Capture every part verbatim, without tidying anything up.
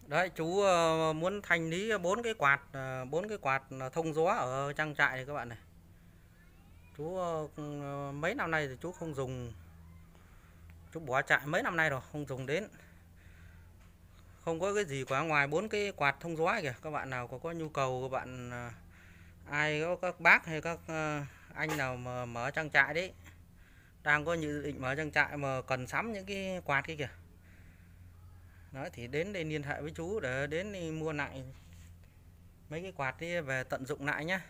Đấy, chú uh, muốn thanh lý bốn cái quạt bốn uh, cái quạt thông gió ở trang trại này các bạn này. Chú uh, mấy năm nay thì chú không dùng, chú bỏ trại mấy năm nay rồi không dùng đến, không có cái gì quá ngoài bốn cái quạt thông gió kìa. Các bạn nào có có nhu cầu, các bạn uh, ai có các bác hay các uh, anh nào mà mở trang trại đấy, đang có dự định mở trang trại mà cần sắm những cái quạt kia kìa, đó thì đến đây liên hệ với chú để đến đi mua lại mấy cái quạt đi về tận dụng lại nhá.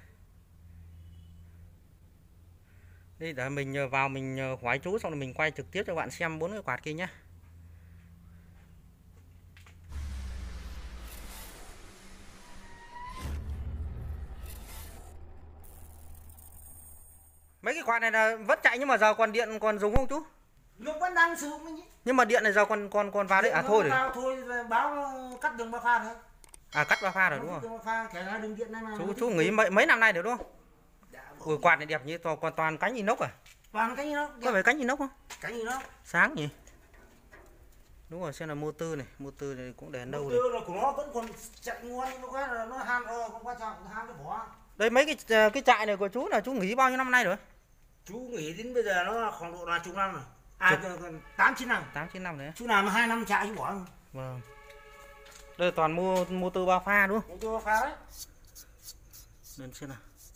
Đi để mình vào mình hỏi chú xong rồi mình quay trực tiếp cho bạn xem bốn cái quạt kia nhá. Mấy cái quạt này là vẫn chạy nhưng mà giờ còn điện còn dùng không chú? Nó vẫn đang sử dụng nhỉ? Nhưng mà điện này giờ còn còn còn vào đấy à? Thôi rồi. Thôi báo cắt đường ba pha thôi. À, cắt ba pha rồi đúng không? Đường ba pha, kể ra đường điện này mà. Chú chú nghỉ mấy mấy năm nay rồi đúng không? Ui, quạt này đẹp như toàn còn toàn cánh inox à? Toàn cánh inox. Có phải cánh inox không? Cánh inox. Sáng nhỉ? Đúng rồi, xem là motor này, motor này cũng để đâu motor này của nó vẫn còn chạy ngon, nó cái là nó ham ờ không quan trọng, ham cái vỏ. Đây mấy cái cái trại này của chú là chú nghỉ bao nhiêu năm nay rồi? Chú nghỉ đến bây giờ nó khoảng độ là chục năm rồi. À, tám chín năm. tám chín năm đấy. Chú làm hai năm trại chú bỏ. Vâng. Đây toàn mua motor ba pha đúng không? Motor ba pha đấy. Lên xem nào.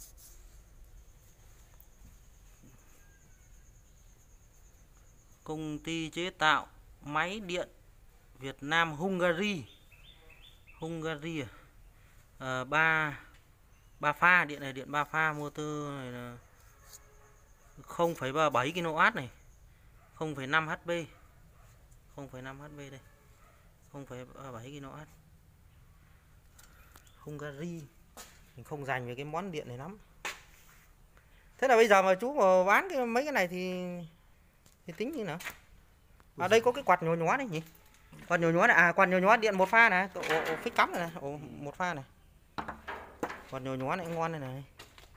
Công ty chế tạo máy điện Việt Nam Hungary. Hungary à? À, ba ba pha, điện này điện ba pha, motor này là không phẩy bảy ki lô oát này, không phẩy năm HP, không phẩy năm HP đây, không phẩy bảy ki lô oát. Hungary. Mình không dành về cái món điện này lắm. Thế là bây giờ mà chú mà bán cái mấy cái này thì thì tính như nào? À, đây có cái quạt nhỏ nhỏ đấy nhỉ? Quạt nhỏ nhỏ này, à quạt nhỏ nhỏ điện một pha này, ổ, ổ phích cắm này, này. Ổ một pha này. Quạt nhỏ nhỏ này ngon này này.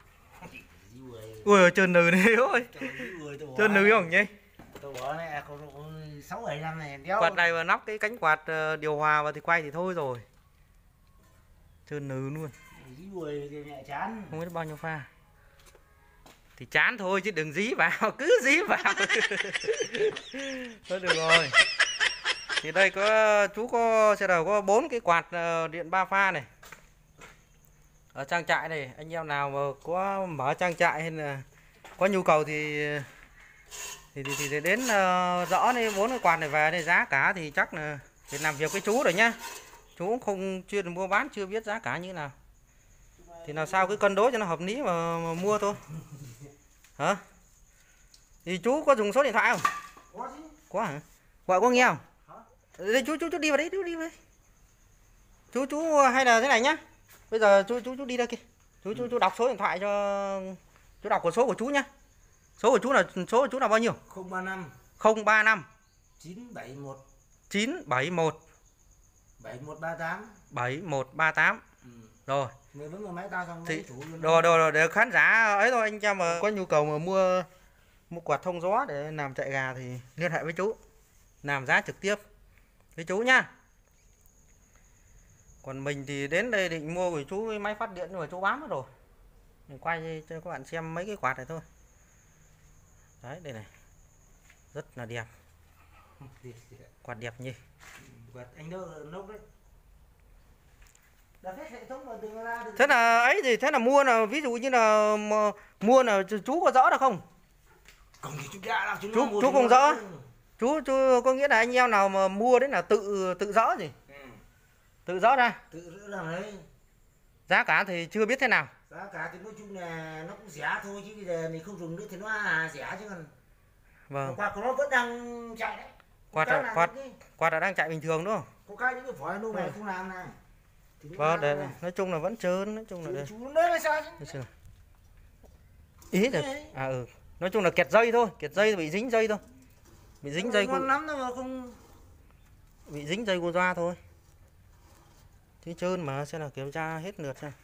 Ui, trơn nừ này ơi. Trơn nừ không nhỉ? Tôi bỏ này sáu bảy năm này đéo. Quạt này mà nắp cái cánh quạt điều hòa vào thì quay thì thôi rồi. Trơn nừ luôn. Chán. Không biết bao nhiêu pha. Thì chán thôi chứ đừng dí vào, cứ dí vào. Thôi được rồi. Thì đây có chú có xe đầu có bốn cái quạt điện ba pha này. Ở trang trại này, anh em nào mà có mở trang trại hay là có nhu cầu thì thì thì, thì đến uh, rõ đi bốn cái quạt này về đây, giá cả thì chắc là để làm việc với chú rồi nhá. Chú cũng không chuyên mua bán, chưa biết giá cả như thế nào. Thì nào sao cứ cân đối cho nó hợp lý mà, mà mua thôi. Hả? Thì chú có dùng số điện thoại không? Có chứ. Có hả? Gọi có nghe không? Hả? Đây, chú chú chú đi vào đấy, chú đi vào đấy. Chú chú hay là thế này nhá. Bây giờ chú chú chú đi đây kìa. Chú chú chú đọc số điện thoại cho chú, đọc của số của chú nhá. Số của chú là số của chú là bao nhiêu? không ba năm không ba năm chín bảy một chín bảy một bảy một ba tám bảy một ba tám. Ừ. Rồi. Mày vẫn máy tao xong thì rồi, rồi rồi để khán giả ấy thôi, anh em mà có nhu cầu mà mua mua quạt thông gió để làm chạy gà thì liên hệ với chú, làm giá trực tiếp với chú nhá. Còn mình thì đến đây định mua của chú cái máy phát điện nhưng mà chú bán mất rồi. Mình quay cho các bạn xem mấy cái quạt này thôi. Đấy, đây này. Rất là đẹp. Quạt đẹp nhỉ. Quạt anh đâu nốc đấy. Thế là ấy thì thế là mua là ví dụ như là mua là chú có rõ được không? Không thì chú đã là chú chú, chú không rõ. Chú chú có nghĩa là anh em nào mà mua đấy là tự tự rõ gì? Ừ. Tự rõ ra. Tự rõ ra đấy. Giá cả thì chưa biết thế nào. Giá cả thì nói chung là nó cũng rẻ thôi, chứ bây giờ mình không dùng nữa thì nó à, rẻ chứ còn. Vâng. Quạt của nó vẫn đang chạy đấy. Quạt là, quạt quạt là đang chạy bình thường đúng không? Có cái những cái vỏ nô này không làm này. Vâng, để này. Nói chung là vẫn trơn, nói chung là đây. Chú đấy là sao chứ? Ý được. À ừ. Nói chung là kẹt dây thôi, kẹt dây bị dính dây thôi. Bị dính dây của lắm đâu mà không bị dính dây của doa thôi. Chứ trơn mà, xem là kiểm tra hết lượt xem.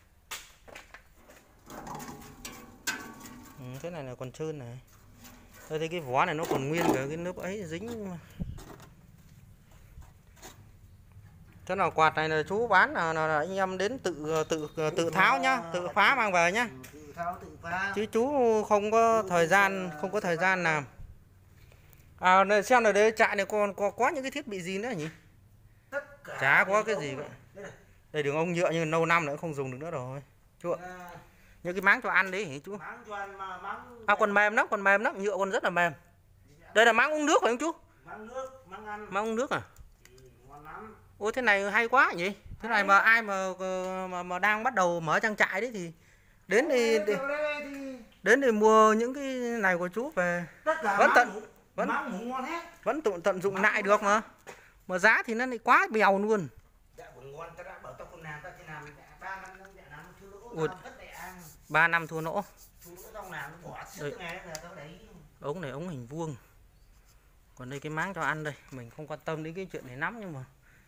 Ừ, cái này là còn trơn này. Đây thấy cái vỏ này nó còn nguyên cả cái lớp ấy dính mà. Thế nào quạt này là chú bán là, là, là anh em đến tự tự tự tháo nhá, tự phá mang về nhá. Tự tháo tự phá. Chứ chú không có thời gian, không có thời gian làm. À này, xem ở đây trại này còn có có những cái thiết bị gì nữa nhỉ? Tất cả Chả có cái gì cả. đây, Đây đường ống nhựa nhưng lâu năm nữa không dùng được nữa rồi. Chú ạ. à, Những cái máng cho ăn đấy hả chú? máng cho ăn mà máng. À còn mềm lắm, còn mềm lắm, nhựa còn rất là mềm. Đây là máng uống nước phải không chú? Máng nước, máng ăn. Máng uống nước à? Ừ, ngon lắm. Ôi thế này hay quá nhỉ? Thế này mà ai mà mà, mà đang bắt đầu mở trang trại đấy thì đến đi, đi đến để mua những cái này của chú về. Tất cả Vẫn máng tận mũ, vẫn máng mũ ngon hết. vẫn tận tận dụng lại được mà. Mà giá thì nó lại quá bèo luôn. Dạ cũng ngon, ta đã bảo tao con làm ta chỉ làm ba năm năm dạ năm thua lỗ Ui. tao rất để ăn. ba năm thua lỗ. Thua lỗ tao làm nó bỏ suốt ngày là tao đấy. Ống này ống hình vuông. Còn đây cái máng cho ăn đây, mình không quan tâm đến cái chuyện này lắm nhưng mà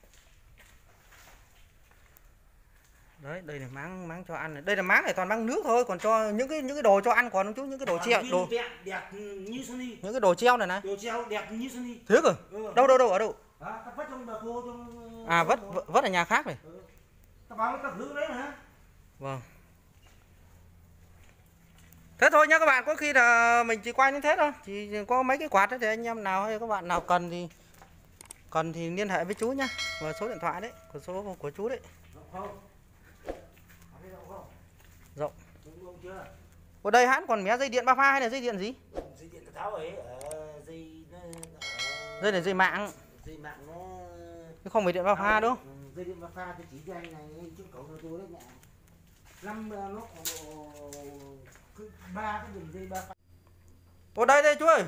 đấy, đây là máng máng cho ăn này. Đây là máng này toàn máng nước thôi, còn cho những cái những cái đồ cho ăn còn không chú, những cái đồ treo, đồ đẹp như Sunny. những cái đồ treo này này. Đồ treo đẹp như Sunny. Thế cơ? Ừ. Đâu đâu đâu ở đâu? Đó, tao vất trong bà cô trong À vất vất ở nhà khác này. ừ. Tao báo tao giữ đấy hả? Vâng. Thế thôi nhá các bạn, có khi là mình chỉ quay đến thế thôi. Chỉ có mấy cái quạt đấy thì anh em nào hay các bạn nào cần thì cần thì liên hệ với chú nhá. Và số điện thoại đấy, của số của chú đấy. Không. Rộng. Ở đây hắn còn mé dây điện ba pha hay là dây điện gì? Dây điện tháo ấy ở dây ở... Dây này dây mạng. Dây mạng nó Chứ không phải điện ba pha đúng không? Ừ, dây điện ba pha tôi chỉ cho anh này trước cổng cho tôi đấy nhỉ. Năm nó còn độ ba cái đường dây ba pha. Ở đây đây chú ơi.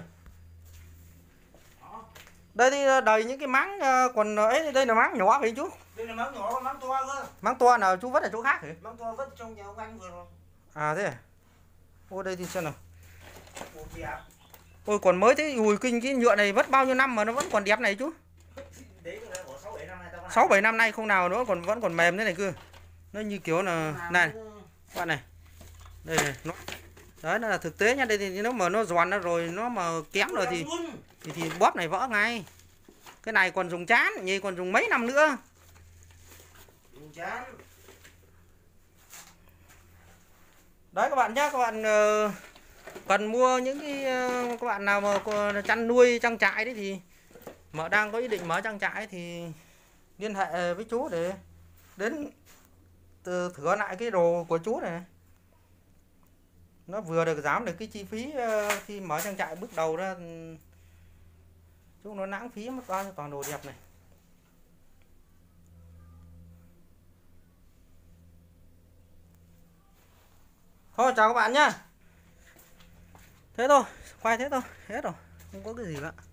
Đây thì đầy những cái máng còn ấy, đây là máng nhỏ phải chú? Đây là máng nhỏ, máng to cơ. Máng to nào chú vứt ở chỗ khác hả? Máng to vứt trong nhà ông anh vừa rồi. À thế à? Ô đây thì xem nào. Ủa đẹp. Ôi còn mới thế, ui kinh, cái nhựa này vứt bao nhiêu năm mà nó vẫn còn đẹp này chú. Đấy là của sáu bảy năm nay tao có sáu bảy năm nay không nào nữa còn vẫn còn mềm thế này cơ. Nó như kiểu là này. Các bạn này. Đây này, nó đấy nó là thực tế nha, đây thì nó mà nó giòn nó rồi nó mà kém rồi thì thì thì bóp này vỡ ngay. Cái này còn dùng chán, nhì còn dùng mấy năm nữa. Dùng chán. Đấy các bạn nhá, các bạn uh, cần mua những cái uh, các bạn nào mà chăn nuôi trang trại đấy thì mà đang có ý định mở trang trại thì liên hệ với chú để đến từ thử lại cái đồ của chú này. Nó vừa được giảm được cái chi phí uh, khi mở trang trại bước đầu ra, chú nó lãng phí mất bao nhiêu toàn đồ đẹp này. Thôi chào các bạn nhá. Thế thôi, quay thế thôi, hết rồi, không có cái gì cả.